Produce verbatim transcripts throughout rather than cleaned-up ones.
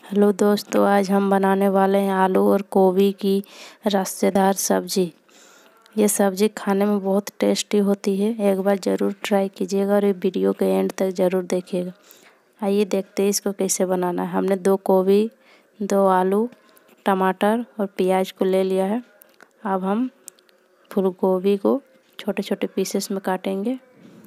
Hello दोस्तों, आज हम बनाने वाले हैं आलू और गोभी की रसेदार सब्ज़ी। ये सब्ज़ी खाने में बहुत टेस्टी होती है। एक बार ज़रूर ट्राई कीजिएगा और ये वीडियो के एंड तक ज़रूर देखिएगा। आइए देखते हैं इसको कैसे बनाना है। हमने दो गोभी, दो आलू, टमाटर और प्याज को ले लिया है। अब हम फूल गोभी को छोटे छोटे पीसेस में काटेंगे।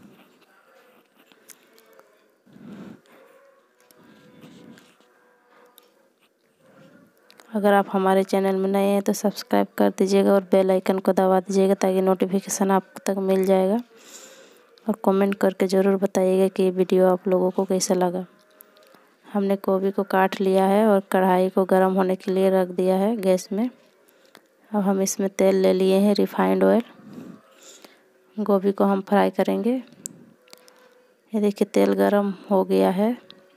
अगर आप हमारे चैनल में नए हैं तो सब्सक्राइब कर दीजिएगा और बेल आइकन को दबा दीजिएगा ताकि नोटिफिकेशन आप तक मिल जाएगा। और कमेंट करके ज़रूर बताइएगा कि ये वीडियो आप लोगों को कैसा लगा। हमने गोभी को काट लिया है और कढ़ाई को गर्म होने के लिए रख दिया है गैस में। अब हम इसमें तेल ले लिए हैं, रिफाइंड ऑयल। गोभी को हम फ्राई करेंगे। ये देखिए तेल गर्म हो गया है।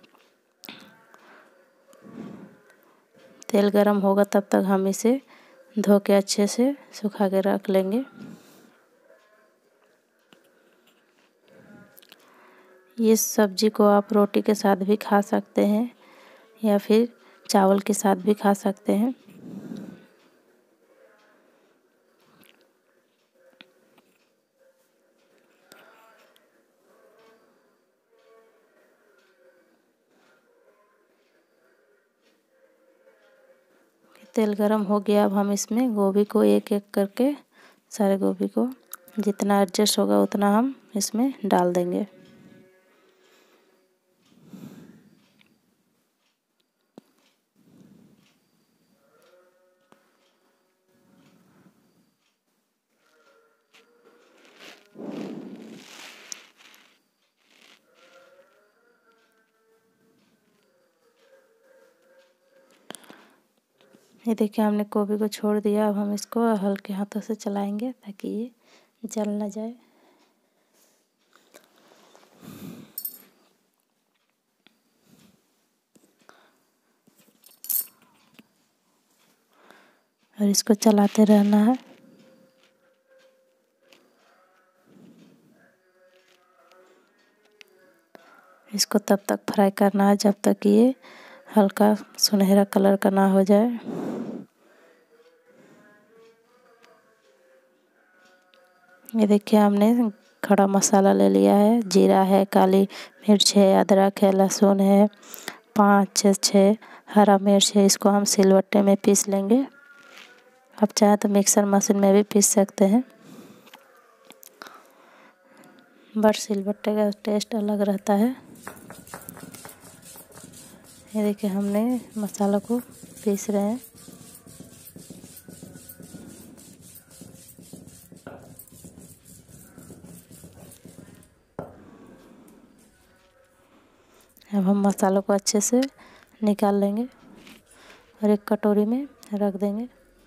तेल गरम होगा तब तक हम इसे धो के अच्छे से सुखा के रख लेंगे। ये सब्ज़ी को आप रोटी के साथ भी खा सकते हैं या फिर चावल के साथ भी खा सकते हैं। तेल गरम हो गया। अब हम इसमें गोभी को एक एक करके सारे गोभी को जितना एडजस्ट होगा उतना हम इसमें डाल देंगे। ये देखिए हमने गोभी को छोड़ दिया। अब हम इसको हल्के हाथों से चलाएंगे ताकि ये जल ना जाए। और इसको चलाते रहना है। इसको तब तक फ्राई करना है जब तक ये हल्का सुनहरा कलर का ना हो जाए। ये देखिए हमने खड़ा मसाला ले लिया है। जीरा है, काली मिर्च है, अदरक है, लहसुन है, पाँच छः छः हरा मिर्च है। इसको हम सिलबट्टे में पीस लेंगे। आप चाहे तो मिक्सर मशीन में भी पीस सकते हैं, बट सिलबट्टे का टेस्ट अलग रहता है। ये देखिए हमने मसाला को पीस रहे हैं। अब हम मसालों को अच्छे से निकाल लेंगे और एक कटोरी में रख देंगे।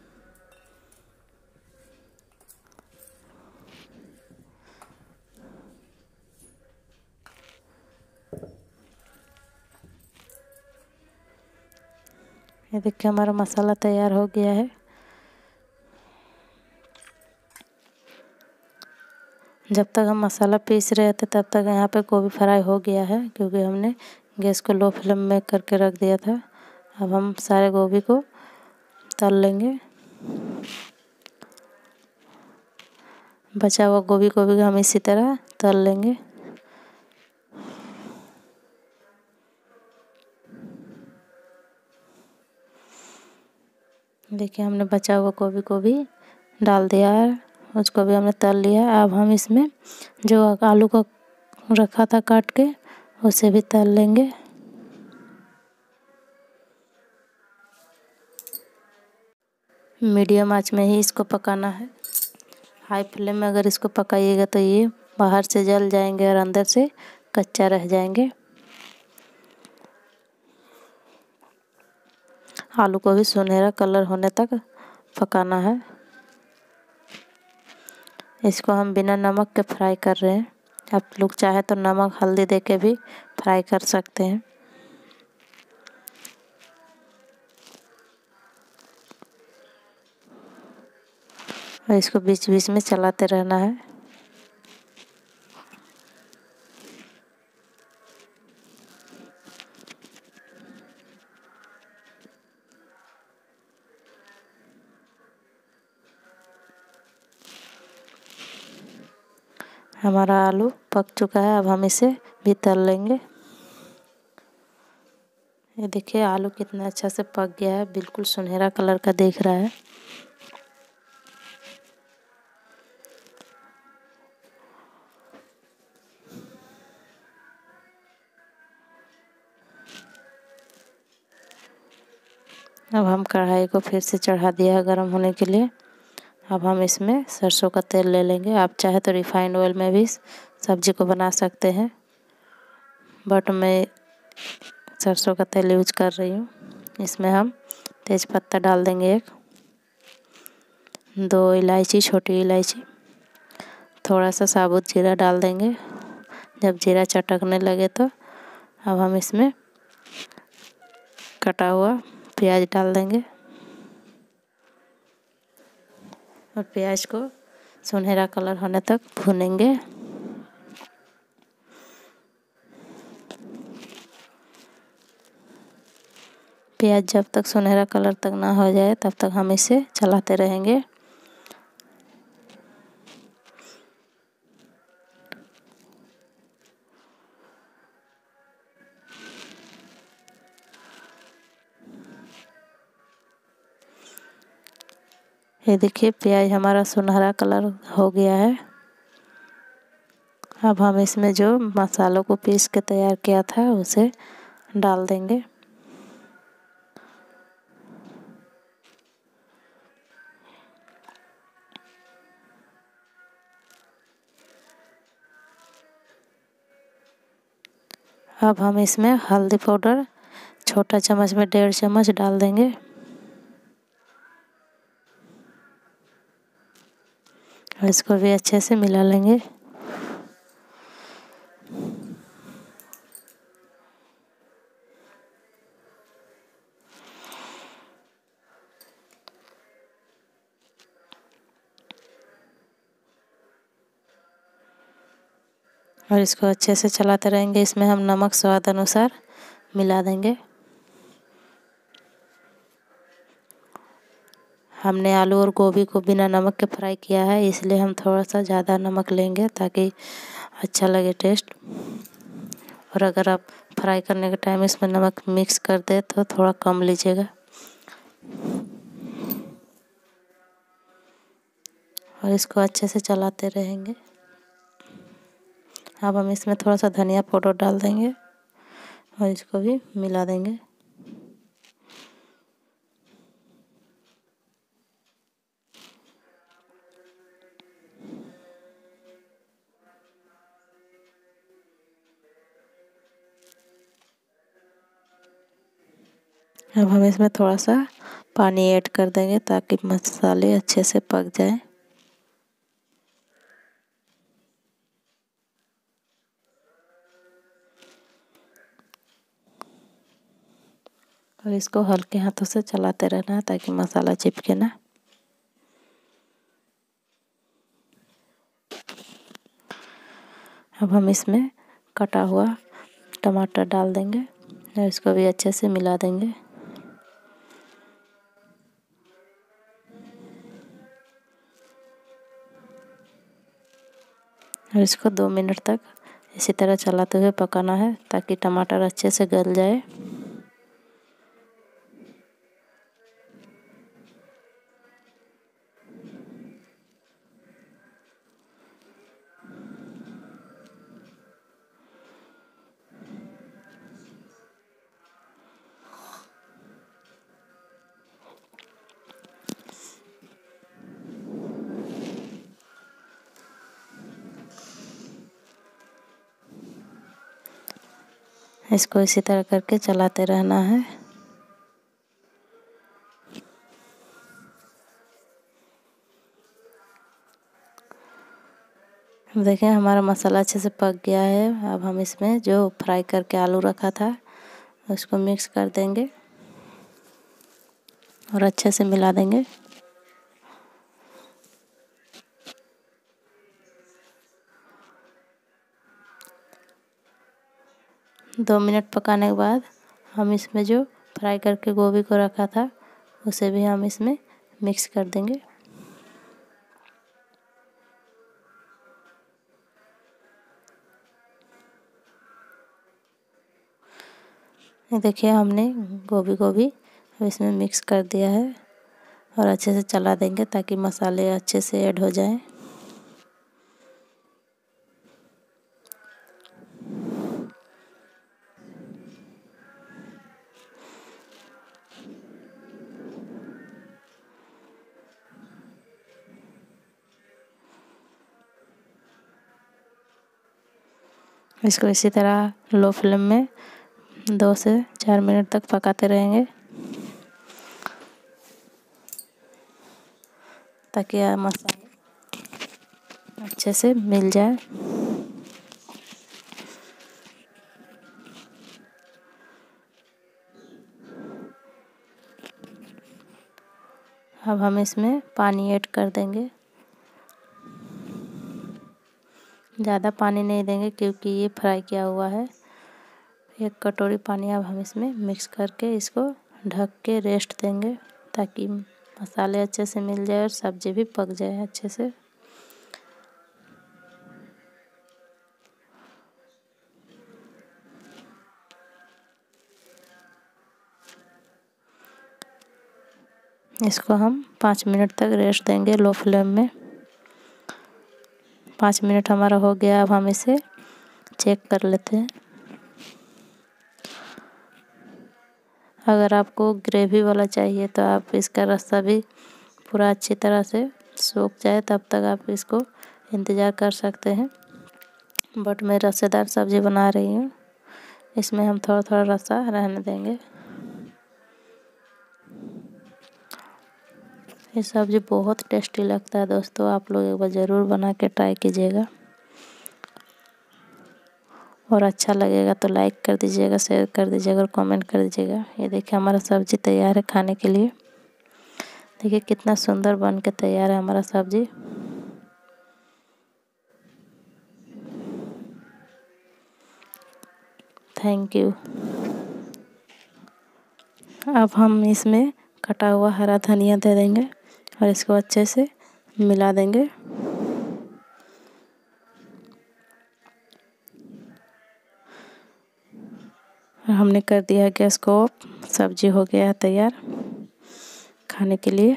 ये देखिए हमारा मसाला तैयार हो गया है। जब तक हम मसाला पीस रहे थे तब तक यहाँ पे गोभी फ्राई हो गया है, क्योंकि हमने गैस को लो फ्लेम में करके रख दिया था। अब हम सारे गोभी को तल लेंगे। बचा हुआ गोभी को भी हम इसी तरह तल लेंगे। देखिए हमने बचा हुआ गोभी को भी डाल दिया है, उसको भी हमने तल लिया है। अब हम इसमें जो आलू को रखा था काट के उसे भी तल लेंगे। मीडियम आंच में ही इसको पकाना है। हाई फ्लेम में अगर इसको पकाइएगा तो ये बाहर से जल जाएंगे और अंदर से कच्चा रह जाएंगे। आलू को भी सुनहरा कलर होने तक पकाना है। इसको हम बिना नमक के फ्राई कर रहे हैं। आप लोग चाहे तो नमक हल्दी दे के भी फ्राई कर सकते हैं। और इसको बीच बीच में चलाते रहना है। हमारा आलू पक चुका है, अब हम इसे भी तल लेंगे। ये देखिए आलू कितना अच्छा से पक गया है, बिल्कुल सुनहरा कलर का दिख रहा है। अब हम कढ़ाई को फिर से चढ़ा दिया है गर्म होने के लिए। अब हम इसमें सरसों का तेल ले लेंगे। आप चाहे तो रिफाइंड ऑयल में भी सब्जी को बना सकते हैं, बट मैं सरसों का तेल यूज कर रही हूँ। इसमें हम तेज पत्ता डाल देंगे एक, दो इलायची, छोटी इलायची, थोड़ा सा साबुत जीरा डाल देंगे। जब जीरा चटकने लगे तो अब हम इसमें कटा हुआ प्याज डाल देंगे और प्याज को सुनहरा कलर होने तक भूनेंगे। प्याज जब तक सुनहरा कलर तक ना हो जाए तब तक हम इसे चलाते रहेंगे। ये देखिए प्याज हमारा सुनहरा कलर हो गया है। अब हम इसमें जो मसालों को पीस के तैयार किया था उसे डाल देंगे। अब हम इसमें हल्दी पाउडर छोटा चम्मच में डेढ़ चम्मच डाल देंगे और इसको भी अच्छे से मिला लेंगे। और इसको अच्छे से चलाते रहेंगे। इसमें हम नमक स्वाद अनुसार मिला देंगे। हमने आलू और गोभी को बिना नमक के फ्राई किया है, इसलिए हम थोड़ा सा ज़्यादा नमक लेंगे ताकि अच्छा लगे टेस्ट। और अगर आप फ्राई करने के टाइम इसमें नमक मिक्स कर दे तो थोड़ा कम लीजिएगा। और इसको अच्छे से चलाते रहेंगे। अब हम इसमें थोड़ा सा धनिया पाउडर डाल देंगे और इसको भी मिला देंगे। अब हम इसमें थोड़ा सा पानी ऐड कर देंगे ताकि मसाले अच्छे से पक जाए। और इसको हल्के हाथों से चलाते रहना है ताकि मसाला चिपके ना। अब हम इसमें कटा हुआ टमाटर डाल देंगे और इसको भी अच्छे से मिला देंगे। और इसको दो मिनट तक इसी तरह चलाते हुए पकाना है ताकि टमाटर अच्छे से गल जाए। इसको इसी तरह करके चलाते रहना है। देखिए हमारा मसाला अच्छे से पक गया है। अब हम इसमें जो फ्राई करके आलू रखा था उसको मिक्स कर देंगे और अच्छे से मिला देंगे। दो मिनट पकाने के बाद हम इसमें जो फ्राई करके गोभी को रखा था उसे भी हम इसमें मिक्स कर देंगे। ये देखिए हमने गोभी को भी इसमें मिक्स कर दिया है और अच्छे से चला देंगे ताकि मसाले अच्छे से ऐड हो जाएं। इसको इसी तरह लो फ्लेम में दो से चार मिनट तक पकाते रहेंगे ताकि मसाले अच्छे से मिल जाए। अब हम इसमें पानी ऐड कर देंगे। ज़्यादा पानी नहीं देंगे क्योंकि ये फ्राई किया हुआ है। एक कटोरी पानी अब हम इसमें मिक्स करके इसको ढक के रेस्ट देंगे ताकि मसाले अच्छे से मिल जाए और सब्ज़ी भी पक जाए अच्छे से। इसको हम पाँच मिनट तक रेस्ट देंगे लो फ्लेम में। पाँच मिनट हमारा हो गया। अब हम इसे चेक कर लेते हैं। अगर आपको ग्रेवी वाला चाहिए तो आप इसका रस्सा भी पूरा अच्छी तरह से सूख जाए तब तक आप इसको इंतज़ार कर सकते हैं। बट मैं रसेदार सब्ज़ी बना रही हूँ, इसमें हम थोड़ा थोड़ा रस्सा रहने देंगे। ये सब्ज़ी बहुत टेस्टी लगता है दोस्तों, आप लोग एक बार ज़रूर बना के ट्राई कीजिएगा और अच्छा लगेगा तो लाइक कर दीजिएगा, शेयर कर दीजिएगा और कमेंट कर दीजिएगा। ये देखिए हमारा सब्ज़ी तैयार है खाने के लिए। देखिए कितना सुंदर बन के तैयार है हमारा सब्ज़ी। Thank you. अब हम इसमें कटा हुआ हरा धनिया दे देंगे और इसको अच्छे से मिला देंगे। हमने कर दिया गैस को ऑफ। सब्जी हो गया है तैयार खाने के लिए।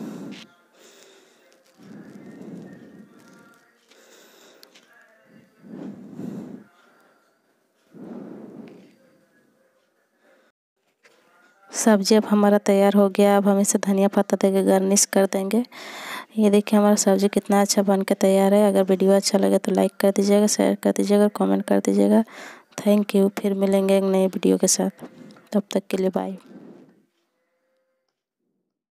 सब्जी अब हमारा तैयार हो गया। अब हम इसे धनिया पत्ता देके गार्निश कर देंगे। ये देखिए हमारा सब्जी कितना अच्छा बन के तैयार है। अगर वीडियो अच्छा लगे तो लाइक कर दीजिएगा, शेयर कर दीजिएगा, कमेंट कर दीजिएगा। Thank you. फिर मिलेंगे एक नई वीडियो के साथ, तब तक के लिए बाय।